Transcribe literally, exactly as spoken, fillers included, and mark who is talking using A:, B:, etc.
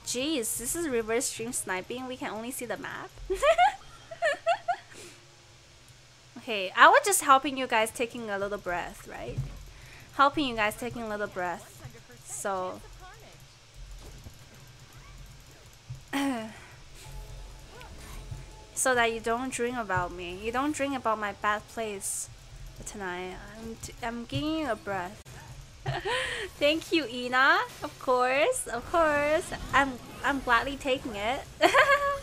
A: Jeez, this is reverse stream sniping. We can only see the map. Okay, I was just helping you guys taking a little breath, right? Helping you guys taking a little breath. So so that you don't dream about me. You don't dream about my bad plays tonight. I'm t I'm giving you a breath. Thank you, Ina. Of course, of course. I'm I'm gladly taking it.